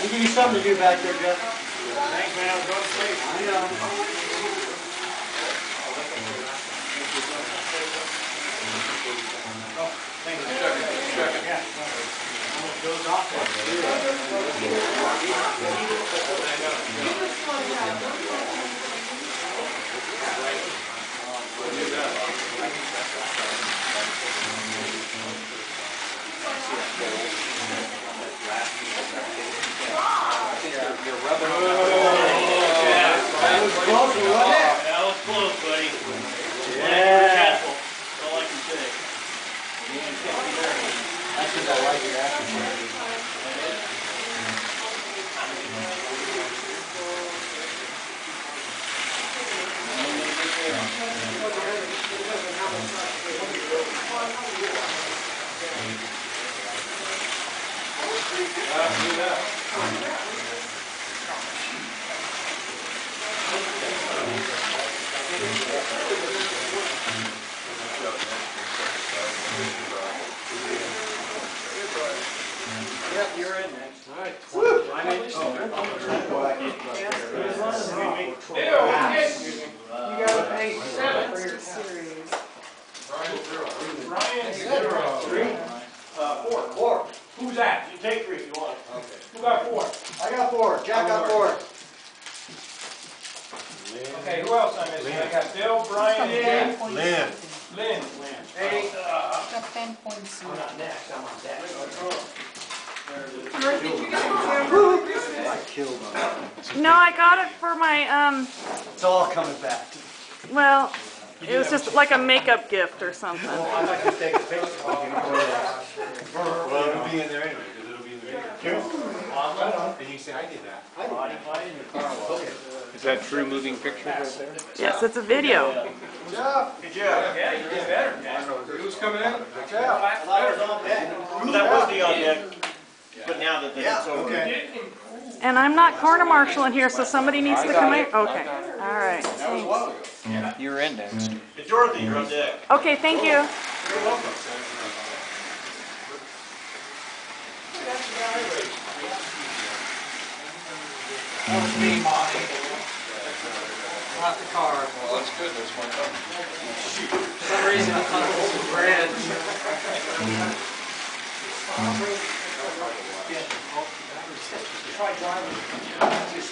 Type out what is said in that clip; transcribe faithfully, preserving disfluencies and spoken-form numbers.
You give you something to do back there, Jeff. Thanks, man. I was going to sleep. I know. Oh, thank you. Second. Yeah. Almost goes off there. You're rubbing on Yeah. that was close, wasn't it? That was close, buddy. Yeah. Careful. That's all I can say. That's because I like your action. Yep, you're in next. All right. Woo! I'm in. Oh, You got to pay seven for your series. Brian, zero. Three? Uh, four. Four. Who's that? You take three if you want. Okay. Who got four? I got four. Jack got four. Okay, who else I missing? I got Bill, Brian, and Lynn. Lynn. Lynn. Eight. Uh, Got ten points. I'm not next, I'm on deck. I killed him. No, I got it for my, um, It's all coming back. well, it was just like a makeup gift or something. I'd like to take a picture. Well, it'll be in there anyway, because it'll be in the video. And you can say, I did that. Body fight in the car wash. Is that true moving pictures right there? Yes, it's a video. Jeff. Good job. Yeah, you did better. Who's coming in? Jeff. I thought it was on deck. That was the on deck, but now that it's over. Okay. And I'm not corner marshal in here, so somebody needs to come in. Okay, all right, thanks. You're in next. Hey, Dorothy, you're on deck. Okay, thank you. You're welcome. That was me, Monty. Not the car. Well, that's good. There's one coming. For some reason, I thought it was red. Try driving.